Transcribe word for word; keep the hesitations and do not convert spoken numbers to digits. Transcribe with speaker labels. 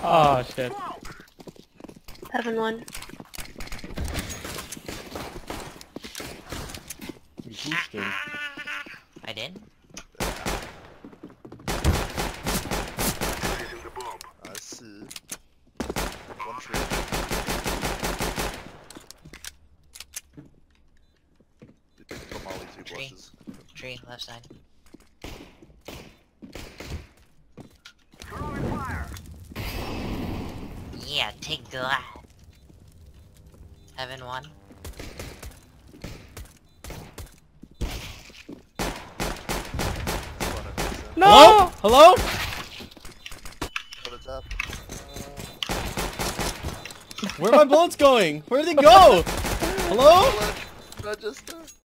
Speaker 1: Oh shit.
Speaker 2: Heaven one.
Speaker 3: You boosted him.
Speaker 4: I did?
Speaker 5: I see. One tree. You picked from Molly two
Speaker 4: Tree.
Speaker 5: blushes.
Speaker 4: Tree, left side. Yeah, take that. Heaven one.
Speaker 1: No! Hello?
Speaker 5: Put it up.
Speaker 3: Where are my bullets going? Where did they go? Hello?
Speaker 5: Register.